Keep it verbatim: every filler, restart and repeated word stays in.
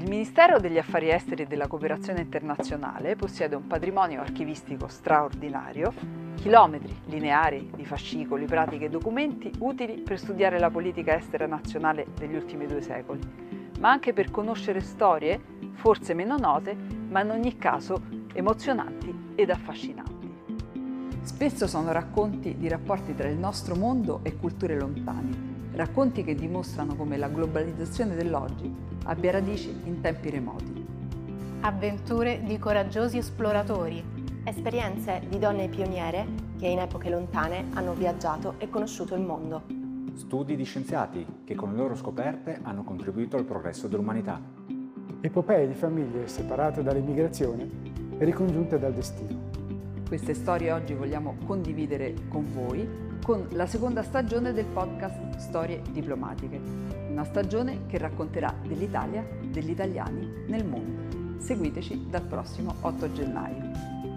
Ministero degli Affari Esteri e della Cooperazione Internazionale possiede un patrimonio archivistico straordinario, chilometri lineari di fascicoli, pratiche e documenti utili per studiare la politica estera nazionale degli ultimi due secoli, ma anche per conoscere storie forse meno note, ma in ogni caso emozionanti ed affascinanti. Spesso sono racconti di rapporti tra il nostro mondo e culture lontane, racconti che dimostrano come la globalizzazione dell'oggi abbia radici in tempi remoti. Avventure di coraggiosi esploratori, esperienze di donne pioniere che in epoche lontane hanno viaggiato e conosciuto il mondo. Studi di scienziati che con le loro scoperte hanno contribuito al progresso dell'umanità. Epopee di famiglie separate dall'immigrazione e ricongiunte dal destino. Queste storie oggi vogliamo condividere con voi con la seconda stagione del podcast Storie Diplomatiche, una stagione che racconterà dell'Italia, degli italiani nel mondo. Seguiteci dal prossimo otto gennaio.